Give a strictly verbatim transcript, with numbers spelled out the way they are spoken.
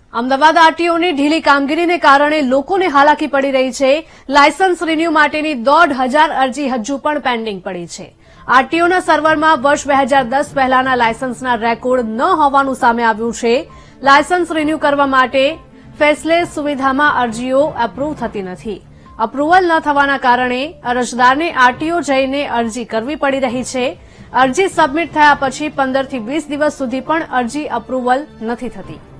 અમદાવાદ આરટીઓની ઢીલી કામગીરીને કારણે લોકોને હાલાકી પડી રહી છે। લાયસન્સ રિન્યુ માટેની દોઢ હજાર અરજી હજુ પણ પેન્ડિંગ પડી છે। આરટીઓના સર્વરમાં વર્ષ બે હજાર દસ પહેલાના લાયસન્સના રેકોર્ડ ન હોવાનું સામે આવ્યું છે। લાયસન્સ રિન્યુ કરવા માટે ફેસલેસ સુવિધામાં અરજીઓ એપ્રુવ થતી નથી। અપ્રુવલ ન થવાના કારણે અરજદારને આરટીઓ જઈને અરજી કરવી પડી રહી છે। અરજી સબમિટ થયા પછી પંદર થી વીસ દિવસ સુધી પણ અરજી અપ્રુવલ નથી થતી।